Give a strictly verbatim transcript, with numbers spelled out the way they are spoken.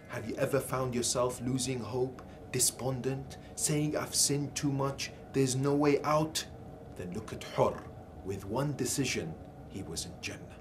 Have you ever found yourself losing hope, despondent, saying, I've sinned too much, there's no way out? Then look at Hurr. With one decision, he was in Jannah.